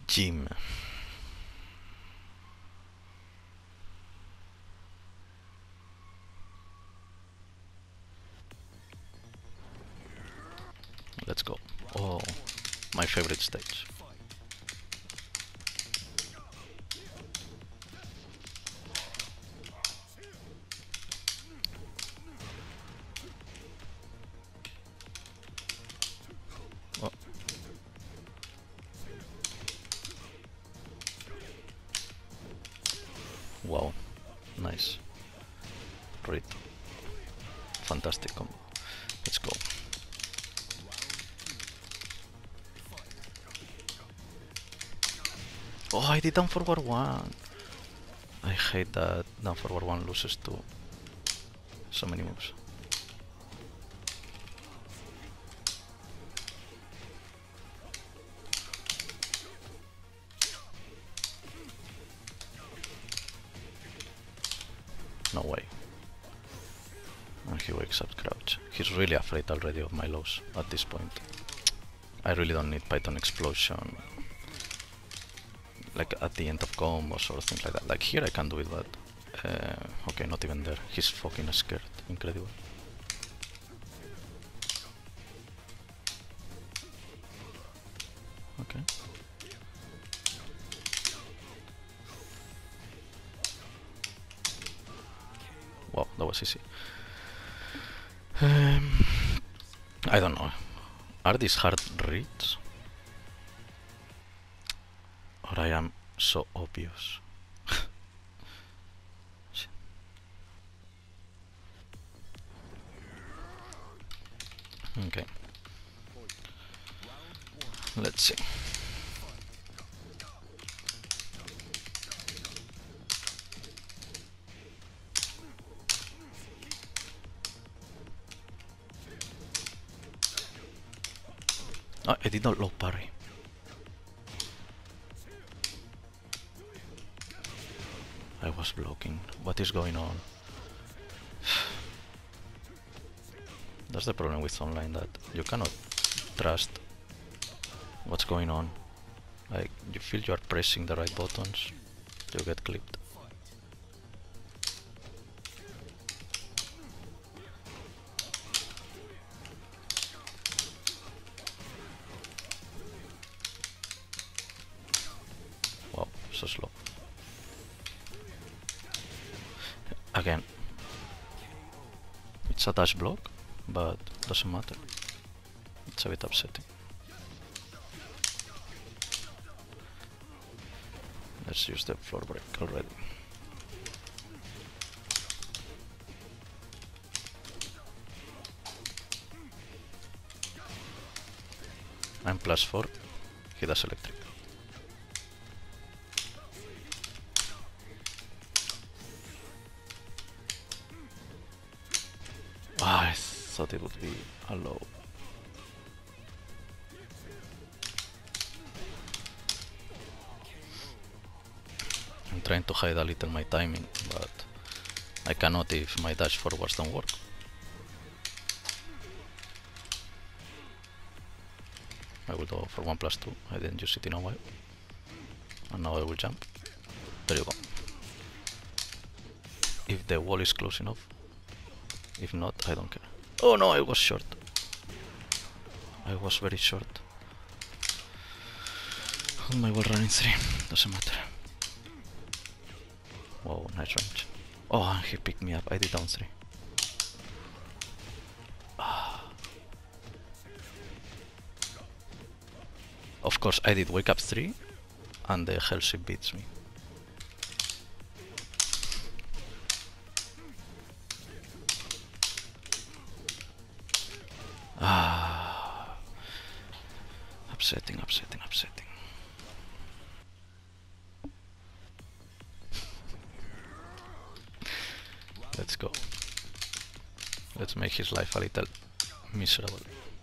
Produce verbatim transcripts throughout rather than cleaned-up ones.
Jim. Let's go. Oh, my favorite stage. Oh. Wow, nice. Great. Fantastic combo. Let's go. Oh, I did down forward one. I hate that down forward one loses to so many moves. No way. And he wakes up crouch. He's really afraid already of my lows at this point. I really don't need Python explosion like at the end of combos or things like that. Like here I can do it, but uh, okay, not even there. He's fucking scared. Incredible. Okay. Wow, that was easy. Um, I don't know. Are these hard reads? Or I am so obvious? Okay. Let's see. Oh, I did not low parry. I was blocking. What is going on? That's the problem with online, that you cannot trust what's going on. Like, you feel you are pressing the right buttons, you get clipped. Wow, so slow. Again, it's a dash block, but doesn't matter. It's a bit upsetting. Let's use the floor break already. I'm plus four, he does electric. Ah, I thought it would be a low. I'm trying to hide a little my timing, but I cannot if my dash forwards don't work. I will go for one plus two. I didn't use it in a while. And now I will jump. There you go. If the wall is close enough. If not, I don't care. Oh no, I was short. I was very short. On my wall running three. Doesn't matter. Wow, nice range. Oh, and he picked me up. I did down three. Ah. Of course, I did wake up three, and the hell ship beats me. Ah. Upsetting, upsetting, upsetting. Let's go. Let's make his life a little miserable.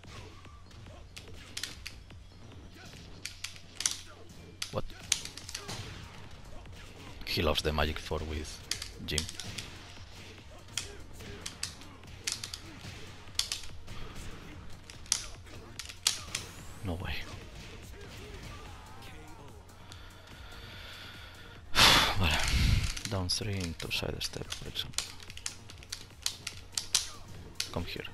What? He loves the magic four with Jim. No way. down three into side step, for example. Come here.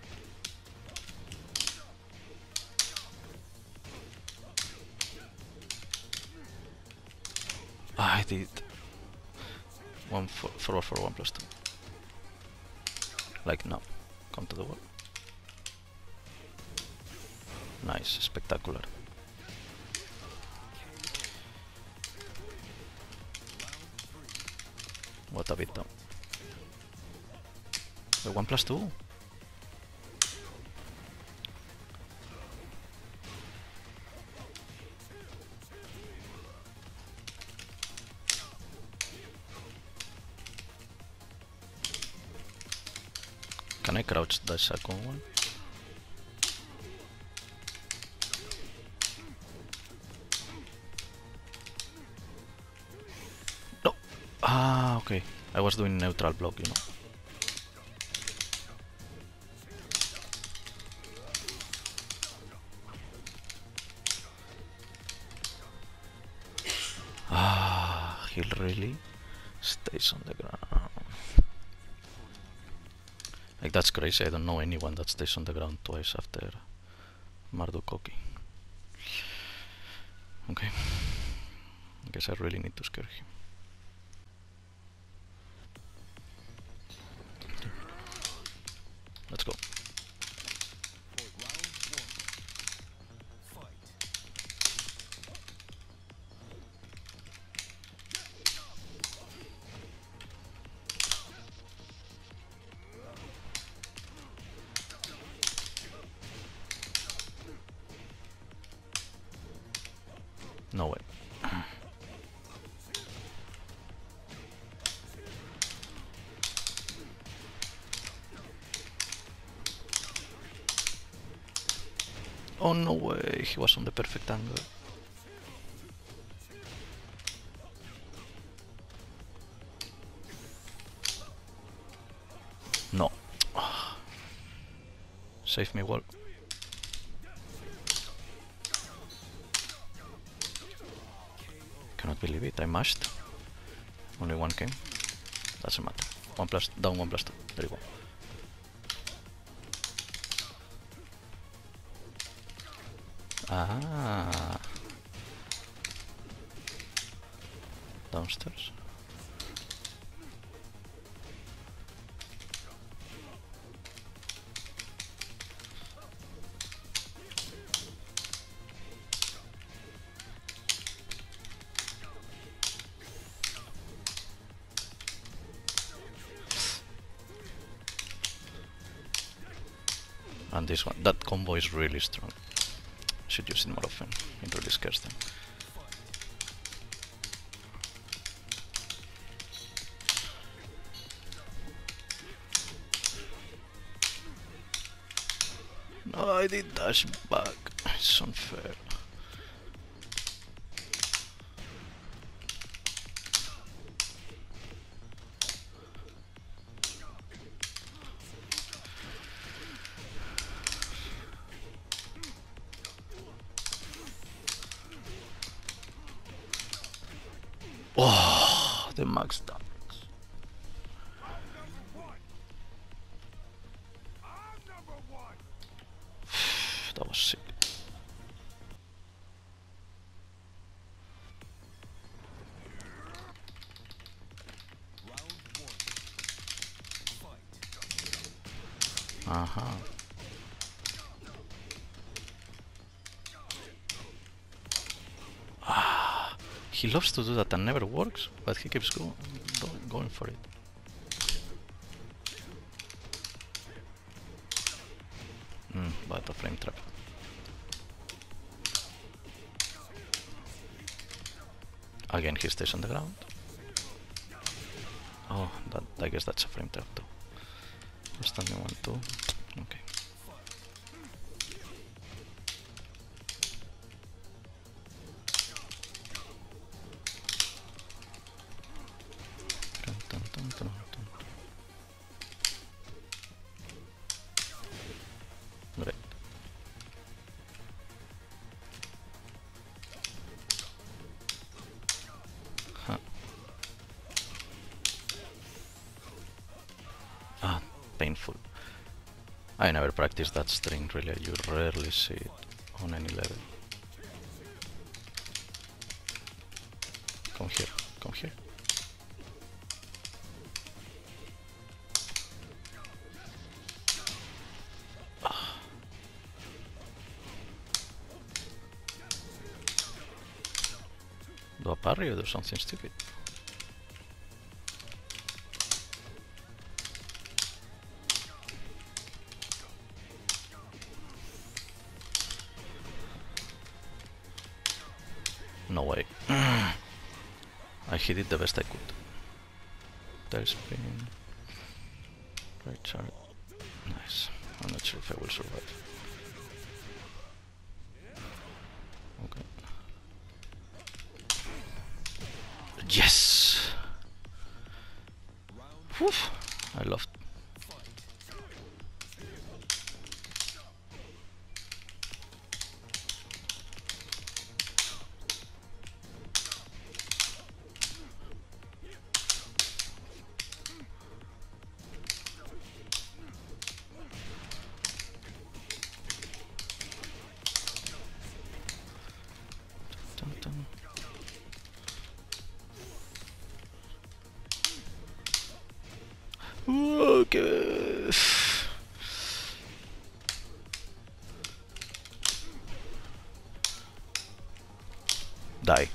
I did one for forward for one plus two. Like now, come to the wall. Nice, spectacular. What a bit down. The one plus two. Can I crouch the second one? No! Ah, okay. I was doing neutral block, you know. Ah, he really stays on the ground. Like, that's crazy. I don't know anyone that stays on the ground twice after Marduk. Okay. Okay. I guess I really need to scare him. Let's go. No way. Oh, no way, he was on the perfect angle. No. Save me, wall. Cannot believe it, I mashed. Only one came. Doesn't matter. One plus, down one plus two. There you go. Ah. Downstairs. And this one, that combo is really strong. Should use it more often. It really scares them. No, I did dash back. It's unfair. Oh, the max damage. That was sick. Uh-huh. Ah, he loves to do that and never works, but he keeps go go going for it. Mm, but a frame trap. Again, he stays on the ground. Oh, that I guess that's a frame trap too. Standing one, two. Okay. Dun, dun, dun, dun, dun. Great. Huh. I never practiced that string really, you rarely see it on any level. Come here, come here. Do a parry or do something stupid? No way. I hit it the best I could. Tail spin. Right chart. Nice. I'm not sure if I will survive. Okay. Yes! Whew. I loved. Dun, dun. Okay. Die.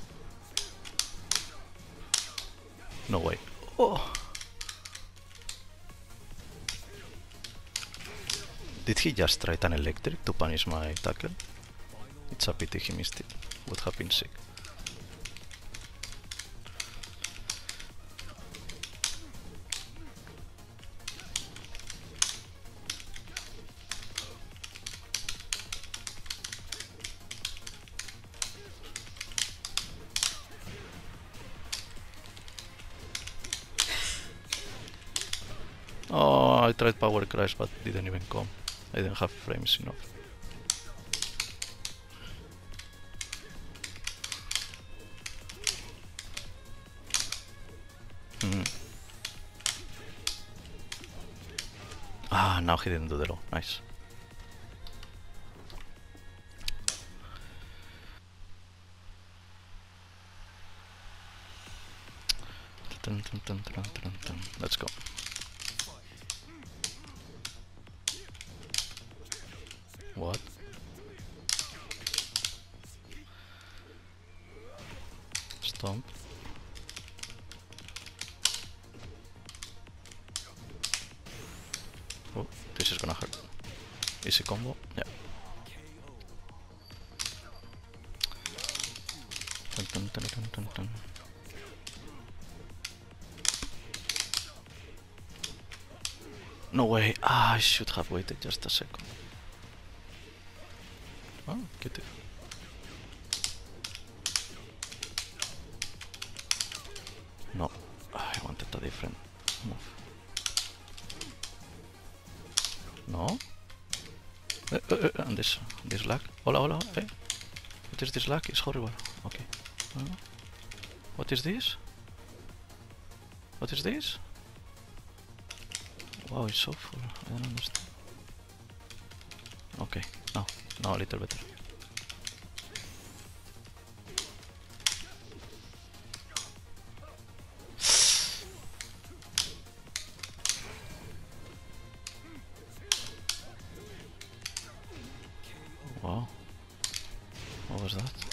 No way. Oh. Did he just try an electric to punish my tackle? It's a pity he missed it. Would have been sick. Oh, I tried power crash but didn't even come. I didn't have frames enough. Mm. Ah, now he didn't do the low. Nice. Dun, dun, dun, dun, dun, dun. Let's go. What? Stomp. Oh, this is gonna hurt. Easy combo. Yeah. Dun, dun, dun, dun, dun, dun. No way. Ah, I should have waited just a second. Oh, get it. No, I wanted a different move. No? Uh, uh, uh, and this, this lag. Hola, hola, eh? What is this lag? It's horrible. Okay. Uh, what is this? What is this? Wow, it's so full. I don't understand. Okay, now, now a little better. Wow. What was that?